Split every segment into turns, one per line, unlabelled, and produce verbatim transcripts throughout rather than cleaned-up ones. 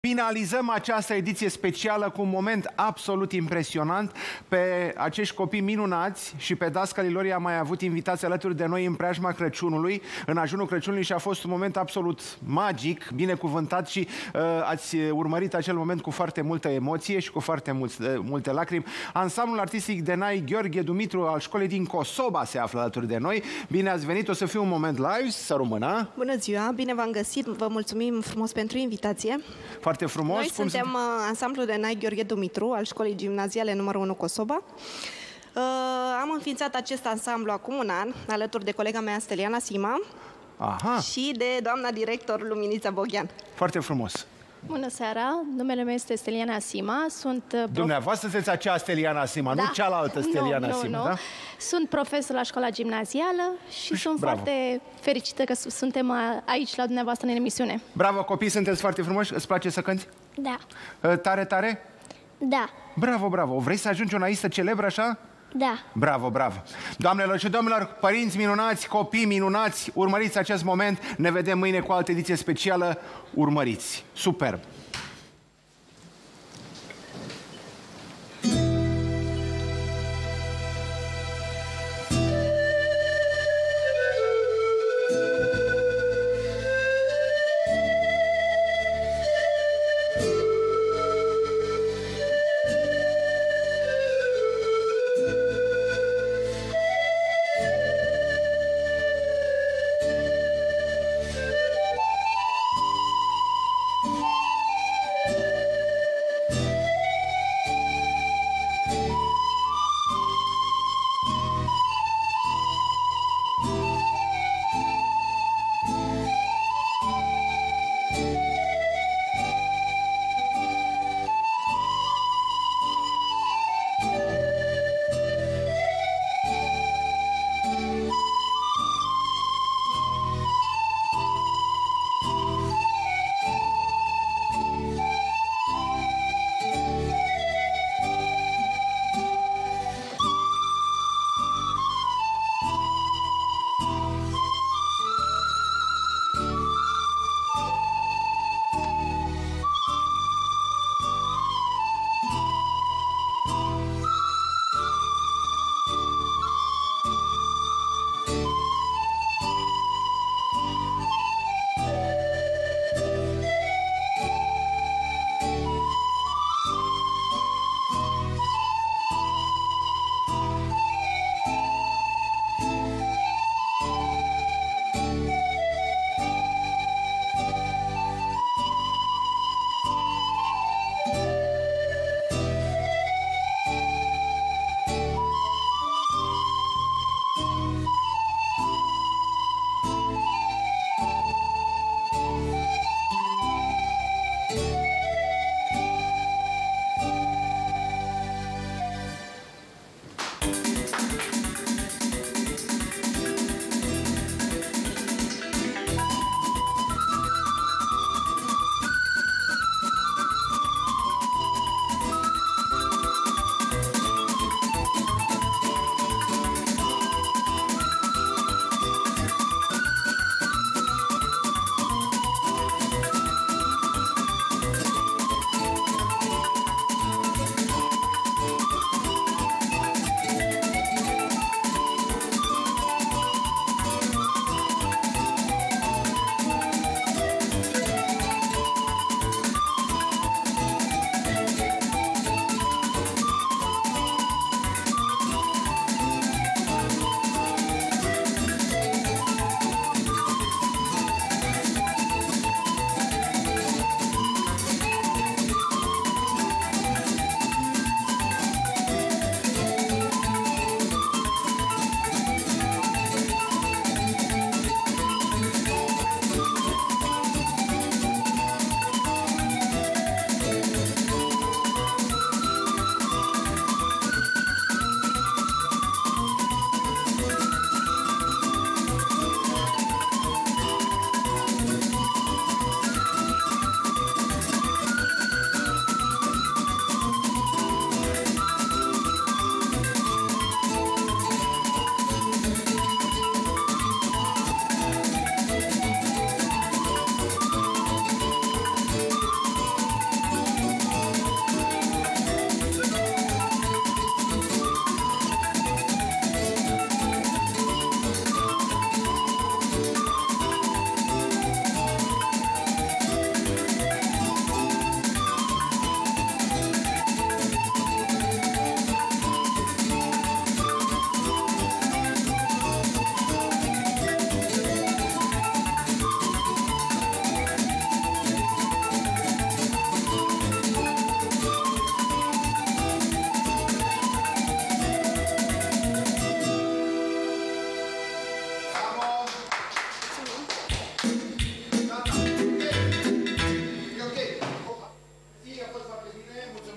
Finalizăm această ediție specială cu un moment absolut impresionant. Pe acești copii minunați și pe dascalii lor i-am mai avut invitați alături de noi în preajma Crăciunului, în ajunul Crăciunului, și a fost un moment absolut magic, binecuvântat și uh, ați urmărit acel moment cu foarte multă emoție și cu foarte mulți, uh, multe lacrimi. Ansamblul artistic Denai Gheorghe Dumitru al școlii din Cosoba se află alături de noi. Bine ați venit, o să fie un moment live, să rămână.
Bună ziua, bine v-am găsit, vă mulțumim frumos pentru invitație.
Foarte frumos.
Noi
Cum
suntem sunt... ansamblul Denai Gheorghe Dumitru al școlii gimnaziale numărul unu Cosoba. Uh, am înființat acest ansamblu acum un an, alături de colega mea Steliana Sima.
Aha.
Și de doamna director Luminița Boghian.
Foarte frumos.
Bună seara, numele meu este Steliana Sima, sunt...
Dumneavoastră sunteți acea Steliana Sima, da. Nu cealaltă Steliana
nu,
Sima,
nu,
da?
Nu. Sunt profesor la școala gimnazială și sunt Bravo. foarte fericită că suntem aici la dumneavoastră în emisiune.
Bravo, copii, sunteți foarte frumoși. Îți place să cânti?
Da.
Tare, tare?
Da.
Bravo, bravo. Vrei să ajungi un artistă celebră așa?
Da.
Bravo, bravo. Doamnelor și domnilor, părinți minunați, copii minunați, urmăriți acest moment. Ne vedem mâine cu o altă ediție specială. Urmăriți. Superb.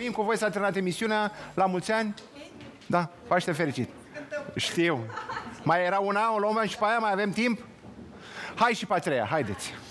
Mulțumim, cu voi s-a terminat emisiunea. La mulți ani. Da, Paște fericit. Știu. Mai era una, o luăm și pe aia, mai avem timp? Hai și pe a treia, haideți.